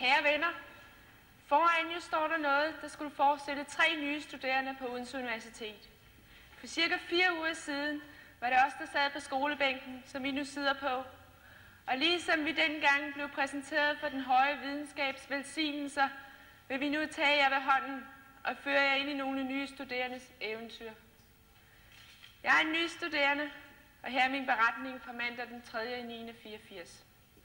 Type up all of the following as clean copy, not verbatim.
Kære venner, foran jer står der noget, der skulle forestille 3 nye studerende på Odense Universitet. For cirka 4 uger siden var det os, der sad på skolebænken, som vi nu sidder på. Og ligesom vi dengang blev præsenteret for den høje videnskabs velsignelser, vil vi nu tage jer ved hånden og føre jer ind i nogle nye studerendes eventyr. Jeg er en ny studerende, og her er min beretning fra mandag den 3.9.84.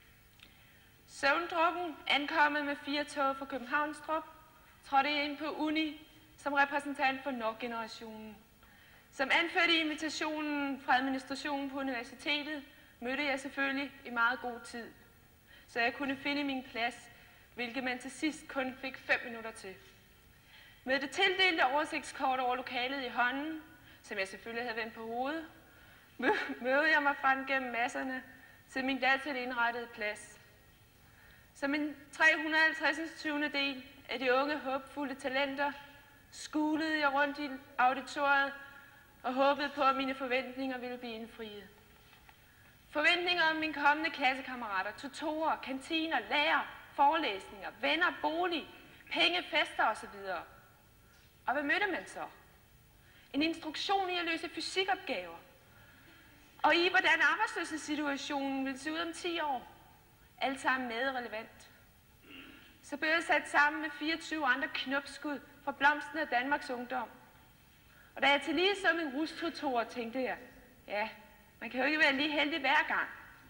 Søvndrukken, ankommet med 4 tog fra Københavnstrup, trådte jeg ind på uni som repræsentant for NOK-generationen. Som anført i invitationen fra administrationen på universitetet, mødte jeg selvfølgelig i meget god tid, så jeg kunne finde min plads, hvilket man til sidst kun fik 5 minutter til. Med det tildelte oversigtskort over lokalet i hånden, som jeg selvfølgelig havde vendt på hovedet, mødte jeg mig frem gennem masserne til min dertil indrettede plads. Som en 350. del af de unge, håbfulde talenter, skulede jeg rundt i auditoriet og håbede på, at mine forventninger ville blive indfriet. Forventninger om mine kommende klassekammerater, tutorer, kantiner, lærer, forelæsninger, venner, bolig, penge, fester osv. Og hvad mødte man så? En instruktion i at løse fysikopgaver. Og i hvordan arbejdsløshedssituationen vil se ud om 10 år. Alt sammen med relevant. Så blev jeg sat sammen med 24 andre knopskud fra blomsten af Danmarks ungdom. Og da jeg til lige så min rustutor, tænkte jeg, ja, man kan jo ikke være lige heldig hver gang.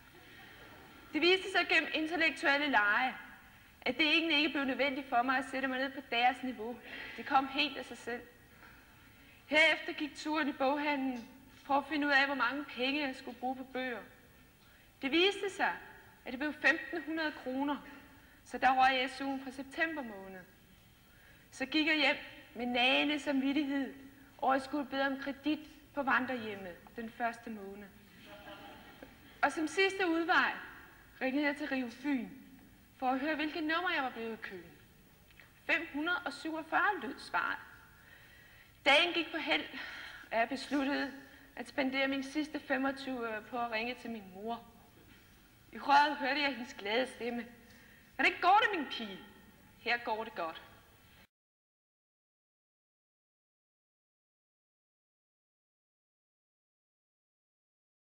Det viste sig gennem intellektuelle lege, at det egentlig ikke blev nødvendigt for mig at sætte mig ned på deres niveau. Det kom helt af sig selv. Herefter gik turen i boghandlen for at finde ud af, hvor mange penge jeg skulle bruge på bøger. Det viste sig, at det blev 1.500 kroner, så der røg jeg SU'en fra september måned. Så gik jeg hjem med nagende samvittighed, og jeg skulle bede om kredit på vandrehjemmet den første måned. Og som sidste udvej ringede jeg til Rio Fyn for at høre, hvilket nummer jeg var blevet i køen. 547 lød svaret. Dagen gik på held, og jeg besluttede at spendere min sidste 25 øre på at ringe til min mor. I røret hørte jeg hendes glade stemme. Hvordan går det, min pige? Her går det godt.